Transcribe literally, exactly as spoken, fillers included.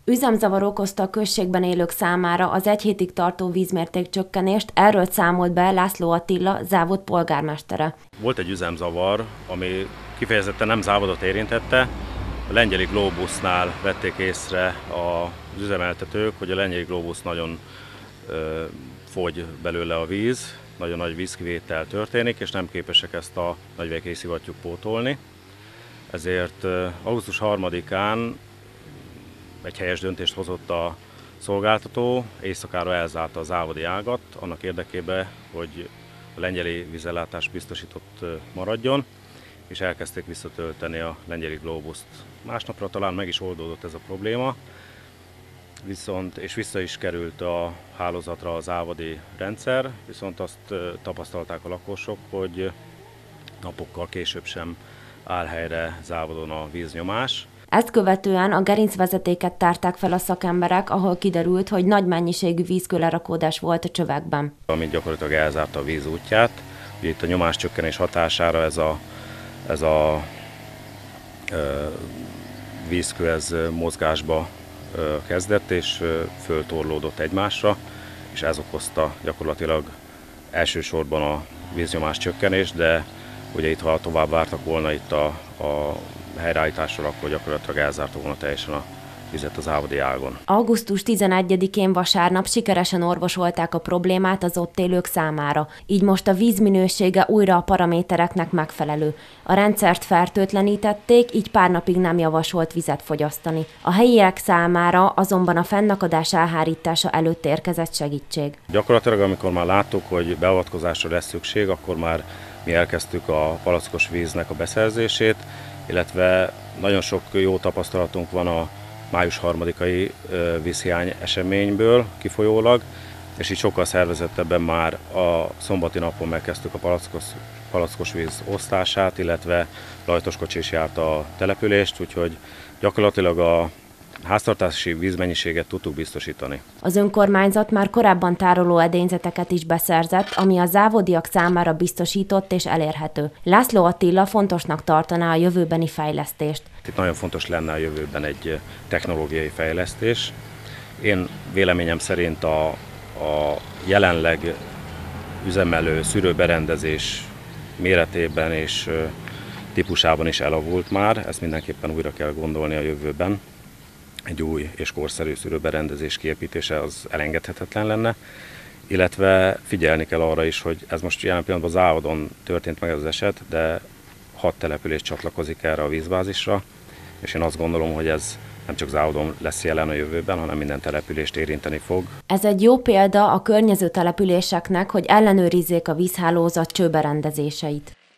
Üzemzavar okozta a községben élők számára az egy hétig tartó vízmérték csökkenést, erről számolt be László Attila, Závodt polgármestere. Volt egy üzemzavar, ami kifejezetten nem Závodot érintette. A Lengyeli Globusnál vették észre az üzemeltetők, hogy a Lengyeli Globus nagyon ö, fogy belőle a víz, nagyon nagy vízkivétel történik, és nem képesek ezt a nagyvejkély szivattyút pótolni. Ezért ö, augusztus harmadikán egy helyes döntést hozott a szolgáltató, éjszakára elzárta a závodi ágat, annak érdekében, hogy a lengyeli vízellátás biztosított maradjon, és elkezdték visszatölteni a Lengyeli Globuszt. Másnapra talán meg is oldódott ez a probléma, viszont, és vissza is került a hálózatra a závodi rendszer, viszont azt tapasztalták a lakosok, hogy napokkal később sem áll helyre Závodon a víznyomás. Ezt követően a gerincvezetéket tárták fel a szakemberek, ahol kiderült, hogy nagy mennyiségű vízkőlerakódás volt a csövekben. Amit gyakorlatilag elzárta a víz útját. Ugye itt a nyomáscsökkenés hatására ez a, ez a e, vízkő ez mozgásba e, kezdett, és e, föltorlódott egymásra, és ez okozta gyakorlatilag elsősorban a víznyomás csökkenés, de ugye itt, ha tovább vártak volna itt a, a helyreállításról, akkor gyakorlatilag elzárta volna teljesen a vizet az závodi ágon. augusztus tizenegyedikén vasárnap sikeresen orvosolták a problémát az ott élők számára, így most a víz minősége újra a paramétereknek megfelelő. A rendszert fertőtlenítették, így pár napig nem javasolt vizet fogyasztani. A helyiek számára azonban a fennakadás elhárítása előtt érkezett segítség. Gyakorlatilag, amikor már láttuk, hogy beavatkozásra lesz szükség, akkor már mi elkezdtük a palackos víznek a beszerzését, illetve nagyon sok jó tapasztalatunk van a május harmadikai vízhiány eseményből kifolyólag, és így sokkal szervezettebben már a szombati napon megkezdtük a palackos, palackos víz osztását, illetve lajtoskocsi is járt a települést, úgyhogy gyakorlatilag a háztartási vízmennyiséget tudtuk biztosítani. Az önkormányzat már korábban tároló edényzeteket is beszerzett, ami a závodiak számára biztosított és elérhető. László Attila fontosnak tartaná a jövőbeni fejlesztést. Itt nagyon fontos lenne a jövőben egy technológiai fejlesztés. Én véleményem szerint a, a jelenleg üzemelő szűrőberendezés méretében és típusában is elavult már, ezt mindenképpen újra kell gondolni a jövőben. Egy új és korszerű szűrőberendezés kiépítése az elengedhetetlen lenne, illetve figyelni kell arra is, hogy ez most jelen pillanatban Závodon történt meg az eset, de hat település csatlakozik erre a vízbázisra, és én azt gondolom, hogy ez nem csak Závodon lesz jelen a jövőben, hanem minden települést érinteni fog. Ez egy jó példa a környező településeknek, hogy ellenőrizzék a vízhálózat csőberendezéseit.